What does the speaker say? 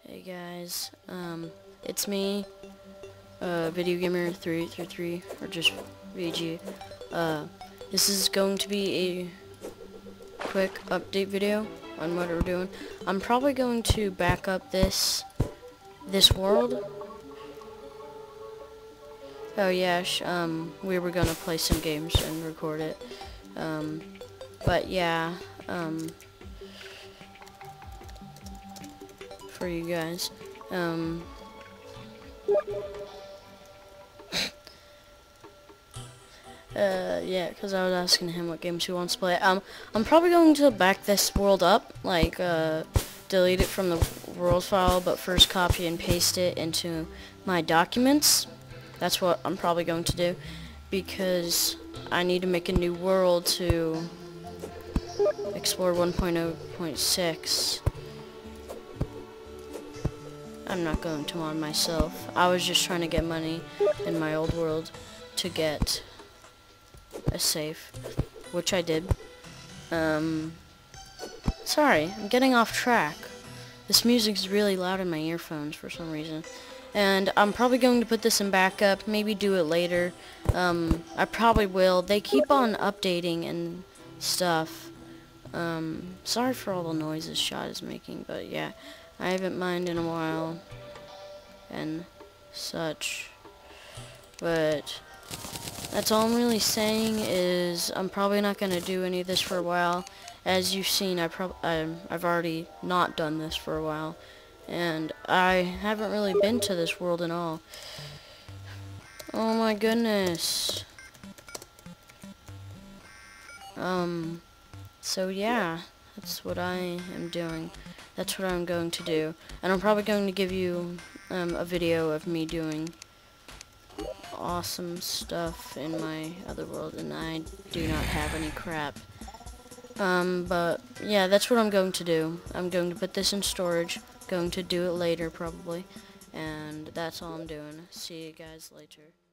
Hey guys, it's me, Video Gamer 333, or just VG. This is going to be a quick update video on what we're doing. I'm probably going to back up this world. Oh yeah, we were gonna play some games and record it. But yeah, for you guys. Yeah, because I was asking him what games he wants to play. I'm probably going to back this world up, like, delete it from the world file, but first copy and paste it into my documents. That's what I'm probably going to do, because I need to make a new world to explore 1.0.6. I'm not going to mod myself. I was just trying to get money in my old world to get a save, which I did. Sorry, I'm getting off track. This music's really loud in my earphones for some reason. And I'm probably going to put this in backup, maybe do it later. I probably will. They keep on updating and stuff. Sorry for all the noises Shot is making, but yeah. I haven't mined in a while and such, but that's all I'm really saying is I'm probably not going to do any of this for a while. As you've seen, I've already not done this for a while, and I haven't really been to this world at all. Oh my goodness. So yeah, that's what I am doing. That's what I'm going to do. And I'm probably going to give you a video of me doing awesome stuff in my other world, and I do not have any crap. But yeah, that's what I'm going to do. I'm going to put this in storage, going to do it later probably, and that's all I'm doing. See you guys later.